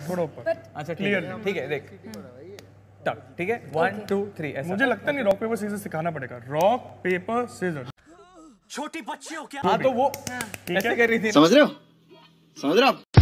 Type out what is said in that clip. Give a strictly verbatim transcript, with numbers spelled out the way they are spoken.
थोड़ा ऊपर। अच्छा क्लियर, ठीक है देख टक, ठीक है वन टू थ्री ऐसा। मुझे लगता नहीं रॉक पेपर सीजर सिखाना पड़ेगा, रॉक पेपर सीजर। छोटी बच्ची हो क्या? हाँ तो वो ठीक ऐसे है, कर रही थी, समझ रहे हो समझ रहे हो